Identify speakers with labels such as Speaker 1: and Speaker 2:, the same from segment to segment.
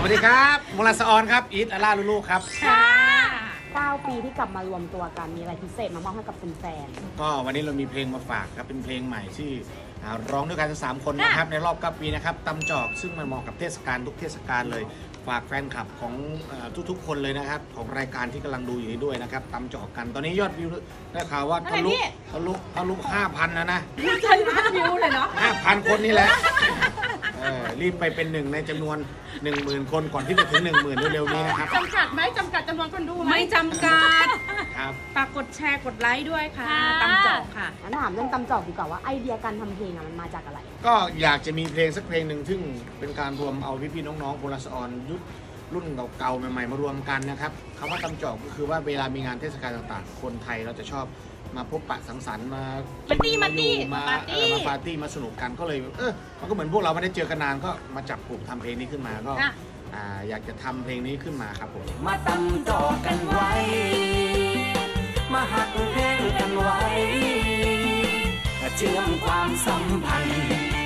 Speaker 1: วัสดีครับมลสออนครับอีทอาร่าลูกครับ
Speaker 2: ค่ะ9 ปีที่กลับมารวมตัวกันมีอะไรพิเศษมามอบให้กับแฟน
Speaker 1: ๆก็วันนี้เรามีเพลงมาฝากครับเป็นเพลงใหม่ที่ร้องด้วยกัน3 คนนะครับในรอบ9 ปีนะครับตำจอกซึ่งมันเหมาะกับเทศกาลทุกเทศกาลเลยฝากแฟนคลับของทุกๆคนเลยนะครับของรายการที่กำลังดูอยู่นี้ด้วยนะครับตำจอกกันตอนนี้ยอดวิวได้ข่าวว่าทะลุ 5,000นะ
Speaker 2: ใช่5,000 วิวเลยเนาะ
Speaker 1: 5,000 คนนี่แหละรีบไปเป็นหนึ่งในจำนวน 10,000 คนก่อนที่จะถึง 10,000 เร็วๆนี้นะครับ
Speaker 2: จำกัดไหมจำกัดจำนวนคนดูไหม
Speaker 3: ไม่จำกัด
Speaker 1: ครับ
Speaker 3: ฝากกดแชร์กดไลค์ด้วยค่ะตำจอกค่ะ
Speaker 2: งั้นถามเรื่องตำจอกดีกว่าว่าไอเดียการทำเพลงมันมาจากอะไร
Speaker 1: ก็อยากจะมีเพลงสักเพลงหนึ่งซึ่งเป็นการรวมเอาพี่ๆน้องๆพลสออนยุครุ่นเก่าๆใหม่ๆมารวมกันนะครับคำว่าตำจอกก็คือว่าเวลามีงานเทศกาลต่างๆคนไทยเราจะชอบมาพบปะสังสรรค์มาปาร์ตี้มาสนุกกันก็เลยมันก็เหมือนพวกเราไม่ได้เจอกันนานก็มาจับกลุ่มทำเพลงนี้ขึ้นมาก็อยากจะทำเพลงนี้ขึ้นมาครับผม
Speaker 4: มาตำจอกกันไว้มาหักเพลงกันไว้เชื่อมความสัมพันธ์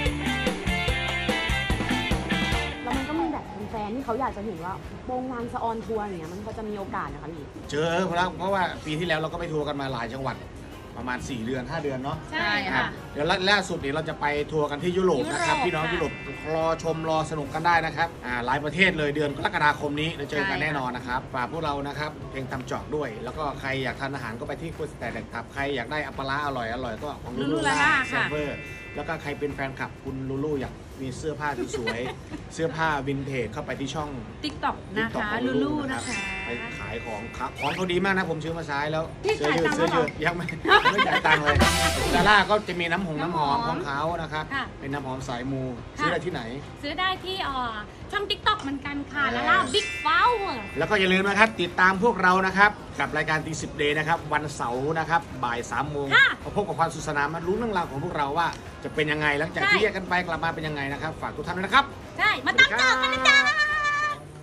Speaker 2: แล้วมันก็มีแบบแฟนที่เขาอยากจะเห็นว่าโปงงานสะออนทัวร์อย่างเงี้ยมันก็จะมีโอกาสนะคะพี่
Speaker 1: เจอเพราะว่าปีที่แล้วเราก็ไปทัวร์กันมาหลายจังหวัดประมาณ4 เดือน 5 เดือนเนาะ
Speaker 3: ใช่ค่ะ
Speaker 1: เดี๋ยวล่าสุดนี้เราจะไปทัวร์กันที่ยุโรปนะครับพี่น้องยุโรปรอชมรอสนุกกันได้นะครับหลายประเทศเลยเดือนกรกฎาคมนี้เราเจอกันแน่นอนนะครับฝากพวกเรานะครับเพลงตำจอกด้วยแล้วก็ใครอยากทานอาหารก็ไปที่กุสแต่แดกตับใครอยากได้อัปปะร้าอร่อยก็ของลูลูเซิร์ฟเวอร์แล้วก็ใครเป็นแฟนคลับคุณลูลูอยากมีเสื้อผ้าสวยๆเสื้อผ้าวินเทจเข้าไปที่ช่อง
Speaker 3: TikTok นะคะลูลูนะคะ
Speaker 1: ไปขายของเขาดีมากนะผมซื้อมาใช้แล้วเสื้อยืดยังไม่จ่ายตังค์เลยดาร่าก็จะมีน้ำหอมของเขานะครับเป็นน้ำหอมสายมูซื้อได้ที่ไหน
Speaker 3: ซื้อได้ที่ช่อง TikTok เหมือนกันค่ะแล้วก็ Big Flow
Speaker 1: แล้วก็อย่าลืมนะครับติดตามพวกเรานะครับกับรายการตี10 Day นะครับวันเสาร์นะครับบ่าย 3 โมงมาพบกับความสุขสนานมารู้เรื่องราวของพวกเราว่าจะเป็นยังไงหลังจากที่แยกกันไปกลับมาเป็นยังไงนะครับฝากทุกท่านด้วยนะครับ
Speaker 3: ใช่มาตามต่อกันนะจ๊ะ